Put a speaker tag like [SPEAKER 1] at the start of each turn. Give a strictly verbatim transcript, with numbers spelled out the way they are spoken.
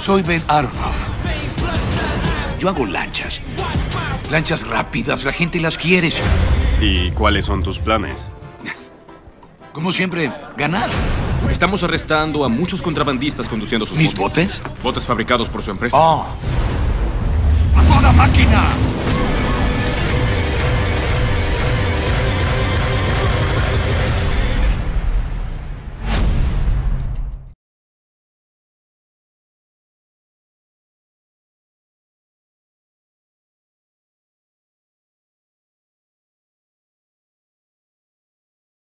[SPEAKER 1] Soy Ben Aronoff. Yo hago lanchas. Lanchas rápidas, la gente las quiere.
[SPEAKER 2] ¿Y cuáles son tus planes?
[SPEAKER 1] Como siempre, ganar.
[SPEAKER 3] Estamos arrestando a muchos contrabandistas conduciendo sus
[SPEAKER 1] ¿Mis
[SPEAKER 3] botes.
[SPEAKER 1] botes?
[SPEAKER 3] Botes fabricados por su empresa.
[SPEAKER 1] ¡Oh! ¡A toda máquina!